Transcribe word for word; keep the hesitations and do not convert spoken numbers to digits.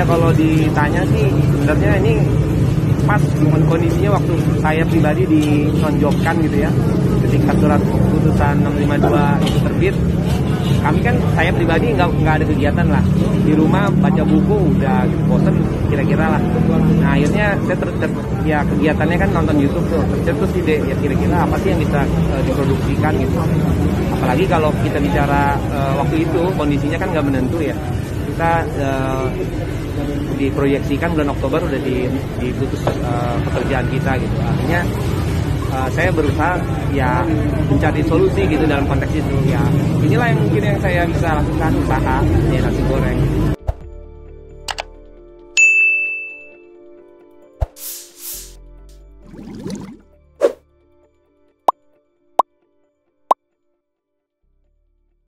Ya kalau ditanya sih sebenarnya ini pas kondisinya waktu saya pribadi dinonjolkan gitu ya, ketika surat putusan enam lima dua itu terbit, kami kan saya pribadi nggak nggak ada kegiatan lah di rumah, baca buku udah gitu, bosen kira-kira lah. Nah akhirnya saya ter, ter ya kegiatannya kan nonton YouTube tuh, tercetus ide ya kira-kira apa sih yang bisa uh, diproduksikan gitu. Apalagi kalau kita bicara uh, waktu itu kondisinya kan nggak menentu ya, kita uh, diproyeksikan bulan Oktober udah di, diputus uh, pekerjaan kita gitu. Artinya uh, saya berusaha ya mencari solusi gitu dalam konteks itu ya. Inilah yang mungkin yang saya bisa lakukan, usaha ya, nasi